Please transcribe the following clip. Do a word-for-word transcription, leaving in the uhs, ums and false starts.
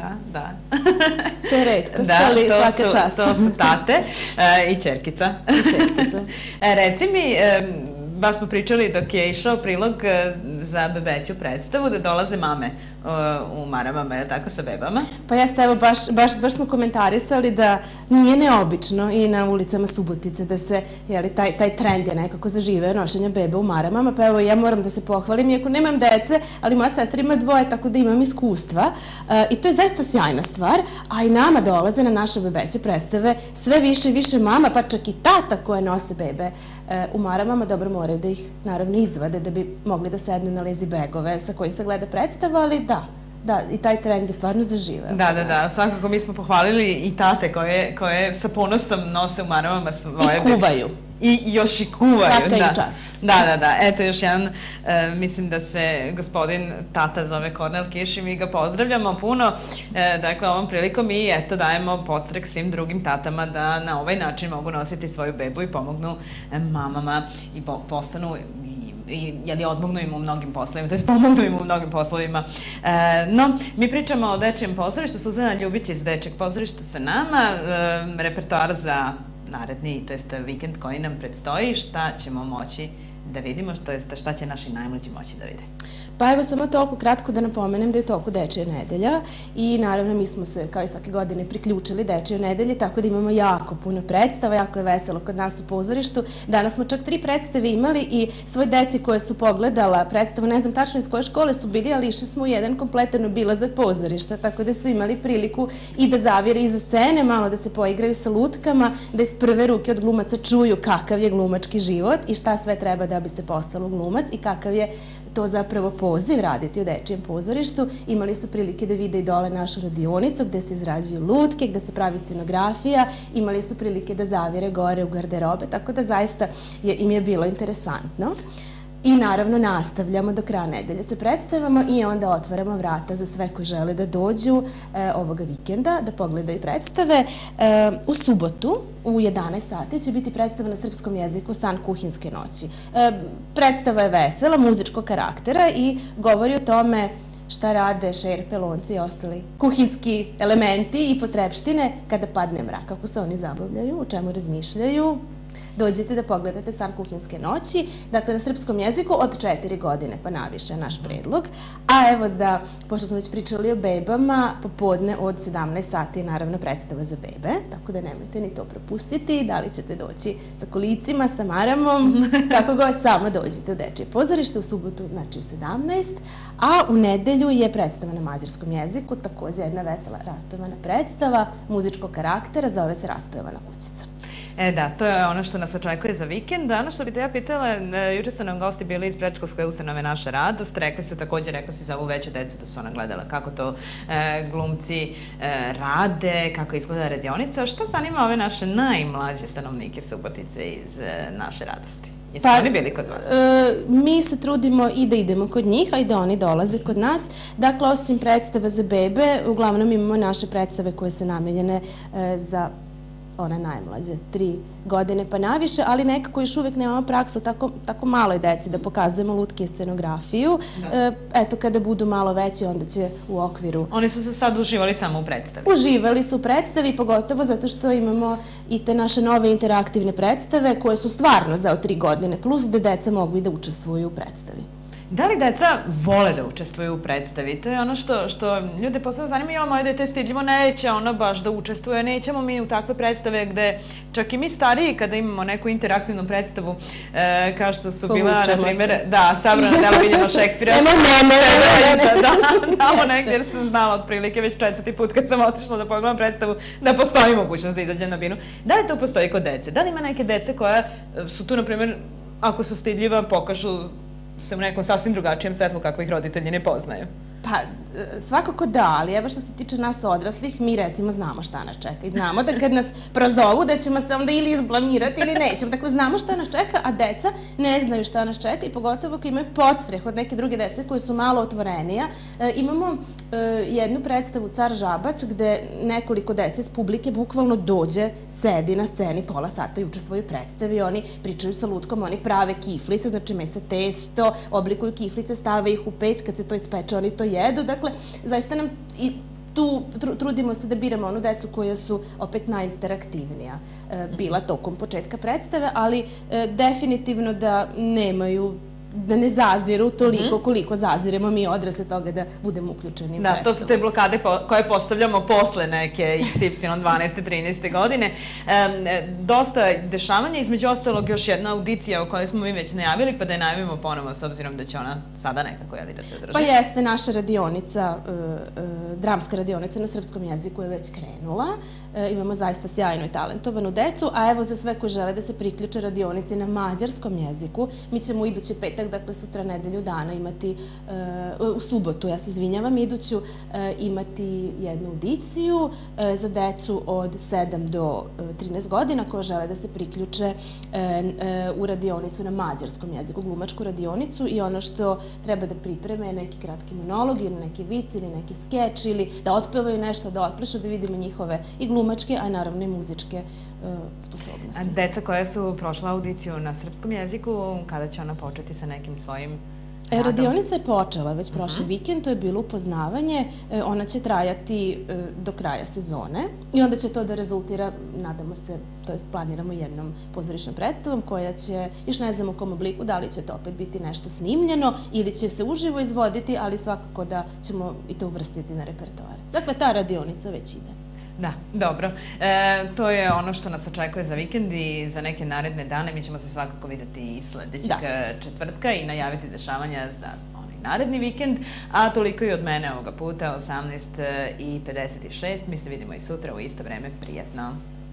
Da, da. To je retkost, ali svaka čast. Da, to su tate i ćerkica. I ćerkica. Reci mi, baš smo pričali dok je išao prilog za bebeću predstavu da dolaze mame u maramama, je tako, sa bebama? Pa jeste, evo, baš smo komentarisali da nije neobično i na ulicama Subotice da se, jeli, taj trend je nekako zaživeo nošenja bebe u maramama, pa evo, ja moram da se pohvalim, iako nemam dece, ali moja sestra ima dvoje, tako da imam iskustva i to je zaista sjajna stvar, a i nama dolaze na naše bebeće predstave sve više i više mama, pa čak i tata koje nose bebe u maramama, dobro moraju da ih naravno izvade da bi mogli da sednu na lezi begove sa kojih se gleda predstava, ali da, da, i taj trend je stvarno zaživeo. Da, da, da, svakako mi smo pohvalili i tate koje sa ponosom nose u maramama svoje bebe. I kuvaju. I još i kuvaju. Svaka im čast. Da, da, da. Eto još jedan, mislim da se gospodin tata zove Kornel Kiš i mi ga pozdravljamo puno. Dakle, ovom prilikom i eto dajemo podstrek svim drugim tatama da na ovaj način mogu nositi svoju bebu i pomognu mamama i postanu i odmognu im u mnogim poslovima, to je pomognu im u mnogim poslovima. No, mi pričamo o Dečijem pozorištu, Suzana Ljubić iz Dečijeg pozorišta sa nama, repertoar za naredni, to jest vikend koji nam predstoji, šta ćemo moći da vidimo, to jest šta će naši najmlađi moći da vide. Pa evo samo toliko kratko da napomenem da je u toku Dečija nedelja i naravno mi smo se kao i svake godine priključili Dečijoj nedelji, tako da imamo jako puno predstava, jako je veselo kod nas u pozorištu. Danas smo čak tri predstave imali i svoj deci koje su pogledala predstavu, ne znam tačno iz koje škole su bili, ali išli smo u jedan kompletan obilazak pozorišta, tako da su imali priliku i da zavire iza scene, malo da se poigraju sa lutkama, da iz prve ruke od glumaca čuju kakav je glumački život i šta sve treba da bi se postalo glumac i kakav je to zapravo poziv raditi u Dečijem pozorištu. Imali su prilike da vide i dole našu radionicu gde se izrađuju lutke, gde se pravi scenografija, imali su prilike da zavire gore u garderobe, tako da zaista im je bilo interesantno. I naravno nastavljamo do kraja nedelje sa predstavama i onda otvaramo vrata za sve koji žele da dođu ovoga vikenda, da pogledaju predstave. U subotu u jedanaest sati će biti predstava na srpskom jeziku San kuhinske noći. Predstava je vesela, muzičkog karaktera i govori o tome šta rade šerpe, lonci i ostali kuhinski elementi i potrepštine kada padne mrak, kako se oni zabavljaju, o čemu razmišljaju. Dođite da pogledate San kuhinske noći, dakle na srpskom jeziku od četiri godine pa naviše naš predlog. A evo da, pošto smo već pričali o bebama, popodne od sedamnaest sati je naravno predstava za bebe, tako da nemojte ni to propustiti, da li ćete doći sa kolicima, sa maramom, kako god, samo dođite u Dečije pozorište u subotu, znači u sedamnaest, a u nedelju je predstava na mađarskom jeziku, također jedna vesela raspevana predstava muzičkog karaktera, zove se Raspevana kućica. E da, to je ono što nas očekuje za vikend. Ono što bi te ja pitala, juče su nam gosti bili iz predškolske ustanove Naša radost, rekli su također, rekla si za ovu veću decu da su ona gledala kako to glumci rade, kako izgleda radionica. Šta zanima ove naše najmlađe stanovnike Subotice iz Naše radosti? Jesu oni bili kod vas? Mi se trudimo i da idemo kod njih, a i da oni dolaze kod nas. Dakle, osim predstava za bebe, uglavnom imamo naše predstave koje su namenjene za one najmlađe, tri godine pa naviše, ali nekako još uvijek nemamo praksu tako maloj deci da pokazujemo lutke i scenografiju. Eto, kada budu malo veći, onda će u okviru... Oni su se sad uživali samo u predstavi? Uživali su u predstavi, pogotovo zato što imamo i te naše nove interaktivne predstave koje su stvarno za tri godine, plus da deca mogu i da učestvuju u predstavi. Da li deca vole da učestvuju u predstavi? To je ono što ljude posebno zanima. Jo, moje dete je stidljivo, neće ono baš da učestvuje. Nećemo mi u takve predstave gde čak i mi stariji kada imamo neku interaktivnu predstavu kao što su bila, na primjer, da, Sabrana delo vidimo Šekspira. Emo mene, ne, ne. Tamo negdje jer sam znala otprilike već četvrti put kad sam otišla da pogledam predstavu da postoji mogućnost da izađem na binu. Da li to postoji kod dece? Da li ima neke dece koja su tu, na primjer, ako su stidljiva, pokažu se u nekom sasvim drugačijem svetlu kako ih roditelji ne poznaju? Pa, svakako da, ali evo što se tiče nas odraslih, mi recimo znamo šta nas čeka i znamo da kad nas prozovu da ćemo se onda ili izblamirati ili nećemo. Dakle, znamo šta nas čeka, a deca ne znaju šta nas čeka i pogotovo ako imaju podstreh od neke druge dece koje su malo otvorenija. Imamo jednu predstavu Car Žabac gde nekoliko dece iz publike bukvalno dođe, sedi na sceni pola sata i učestvuju u predstavi. Oni pričaju sa lutkom, oni prave kiflice, znači mese testo, oblikuju kiflice, stave ih u peć, kad se to ispeče, oni to jedu. Dakle, zaista nam tu trudimo se da biramo onu decu koja su opet najinteraktivnija bila tokom početka predstave, ali definitivno da nemaju, da ne zaziru toliko koliko zaziremo mi odrasli toga da budemo uključeni u predstavu. Da, to su te blokade koje postavljamo posle neke iks ipsilon dvanaeste, trinaeste godine. Dosta dešavanja, između ostalog još jedna audicija o kojoj smo mi već najavili, pa da je najavimo ponovo s obzirom da će ona sada nekako da se održi. Pa jeste, naša radionica, dramska radionica na srpskom jeziku je već krenula. Imamo zaista sjajnu i talentovanu decu, a evo za sve koji žele da se priključe radionici na mađarskom jeziku, mi ćemo idući petak, dakle sutra nedelju dana imati, u subotu, ja se izvinjavam, iduću imati jednu audiciju za decu od sedam do trinaest godina koja žele da se priključe u radionicu na mađarskom jeziku, glumačku radionicu, i ono što treba da pripreme je neki kratki monolog ili neki vic ili neki skeč ili da otpevaju nešto, da otplešu, da vidimo njihove i glumačke, a naravno i muzičke sposobnosti. Deca koja su prošla audiciju na srpskom jeziku, kada će ona početi sa nekim svojim radom? Radionica je počela već prošli vikend, to je bilo upoznavanje, ona će trajati do kraja sezone i onda će to da rezultira, nadamo se, to jest planiramo jednom pozorišnom predstavom koja će, još ne znam u kom obliku, da li će to opet biti nešto snimljeno ili će se uživo izvoditi, ali svakako da ćemo i to uvrstiti na repertoare. Dakle, ta radionica već ide. Da, dobro. To je ono što nas očekuje za vikend i za neke naredne dane. Mi ćemo se svakako videti i sledećeg četvrtka i najaviti dešavanja za onaj naredni vikend. A toliko i od mene ovoga puta, osamnaest i pedeset šest. Mi se vidimo i sutra u isto vreme. Prijetno!